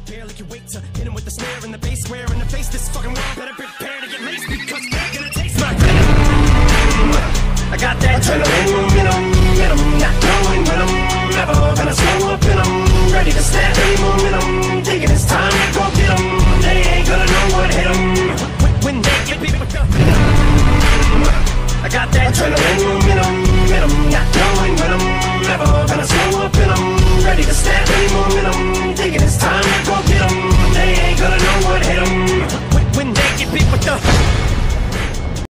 barely can wait to hit him with the snare and the bass square in the face. This fucking world better prepare to get laced because they're gonna taste my venom. I got that adrenaline in 'em, not knowing when I'm ever gonna slow up in 'em. Ready to snap any momentum, thinking it's time to go get 'em.